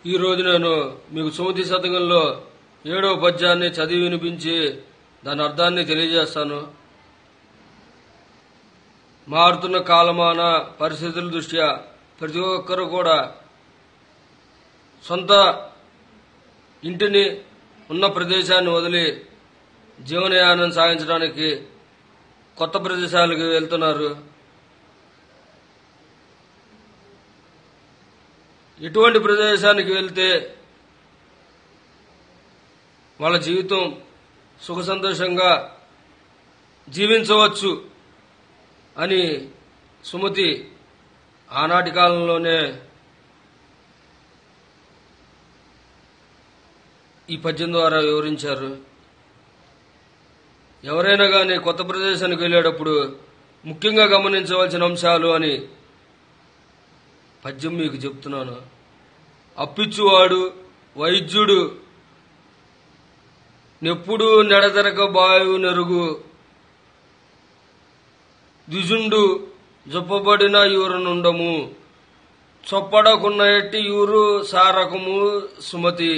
ఈ రోజు నేను మీకు సుమతి శతకంలో 7వ పద్యాన్ని చదివి వినిపించి దాని అర్థాన్ని తెలియజేస్తాను. మారుతున్న కాలమాన పరిస్థితుల దృష్ట్యా ప్రతి ఒక్కరూ కూడా సొంత ఇంటిని ఉన్న ప్రదేశాన్ని వదిలి జీవనయానం సాగించడానికి కొత్త ప్రదేశాలకు వెళ్తున్నారు. ఎటువంటి ప్రదేశానికి వెళ్తే వాళ్ళ జీవితం సుఖ సంతోషంగా జీవించవచ్చు అని సుమతి ఆనాటి కాలంలోనే ఈ పద్యం ద్వారా వివరించారు. ఎవరైనా కానీ కొత్త ప్రదేశానికి వెళ్ళేటప్పుడు ముఖ్యంగా గమనించవలసిన అంశాలు అని పద్యం మీకు చెప్తున్నాను. అప్పిచ్చువాడు వైద్యుడు నెప్పుడు నెడతెరక బాయు నెరుగు ద్విజుండు జొప్పబడిన యూరనుండము చొప్పడకున్న ఎట్టి యూరు సారకము సుమతి.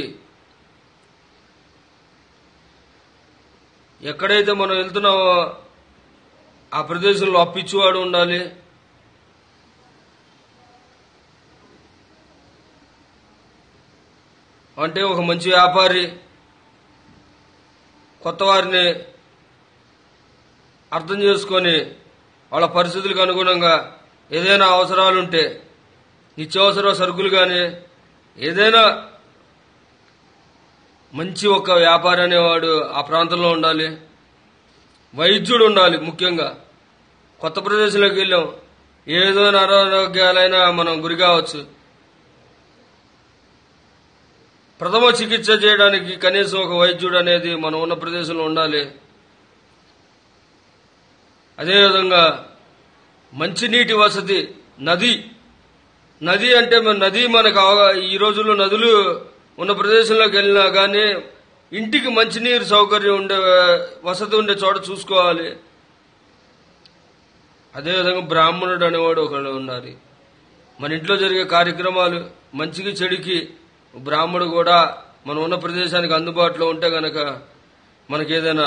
ఎక్కడైతే మనం వెళ్తున్నామో ఆ ప్రదేశంలో అప్పిచ్చువాడు ఉండాలి, అంటే ఒక మంచి వ్యాపారి కొత్త వారిని అర్థం చేసుకొని వాళ్ళ పరిస్థితులకు అనుగుణంగా ఏదైనా అవసరాలుంటే నిత్యావసర సరుకులు కానీ ఏదైనా మంచి ఒక వ్యాపారి అనేవాడు ఆ ప్రాంతంలో ఉండాలి. వైద్యుడు ఉండాలి. ముఖ్యంగా కొత్త ప్రదేశంలోకి వెళ్ళాం, ఏదైనా అనారోగ్యాలైనా మనం గురి కావచ్చు. ప్రథమ చికిత్స చేయడానికి కనీసం ఒక వైద్యుడు అనేది మనం ఉన్న ప్రదేశంలో ఉండాలి. అదేవిధంగా మంచినీటి వసతి, నది అంటే నది మనకు ఈ రోజుల్లో నదులు ఉన్న ప్రదేశంలోకి వెళ్ళినా కానీ ఇంటికి మంచినీరు సౌకర్యం ఉండే వసతి ఉండే చోట చూసుకోవాలి. అదేవిధంగా బ్రాహ్మణుడు అనేవాడు ఒకళ్ళు ఉండాలి. మన ఇంట్లో జరిగే కార్యక్రమాలు మంచికి చెడుకి బ్రాహ్మడు కూడా మనం ఉన్న ప్రదేశానికి అందుబాటులో ఉంటే గనక మనకేదైనా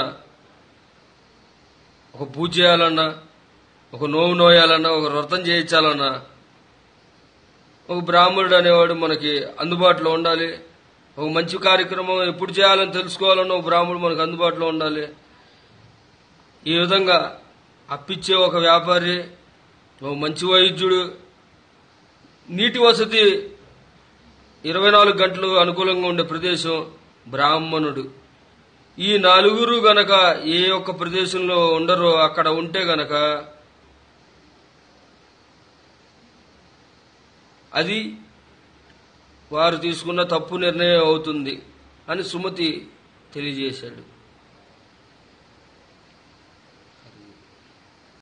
ఒక పూజ చేయాలన్నా, ఒక నోవు నోయాలన్నా, ఒక వ్రతం చేయించాలన్నా ఒక బ్రాహ్మణుడు అనేవాడు మనకి అందుబాటులో ఉండాలి. ఒక మంచి కార్యక్రమం ఎప్పుడు చేయాలని తెలుసుకోవాలన్నా ఒక బ్రాహ్మణుడు మనకు అందుబాటులో ఉండాలి. ఈ విధంగా అప్పిచ్చే ఒక వ్యాపారి, ఒక మంచి వైద్యుడు, నీటి వసతి 24 గంటలు అనుకూలంగా ఉండే ప్రదేశం బ్రాహ్మణుడు. ఈ నలుగురు గనక ఏ ఒక్క ప్రదేశంలో ఉండరో అక్కడ ఉంటే గనక అది వారు తీసుకున్న తప్పు నిర్ణయం అవుతుంది అని సుమతి తెలియజేశాడు.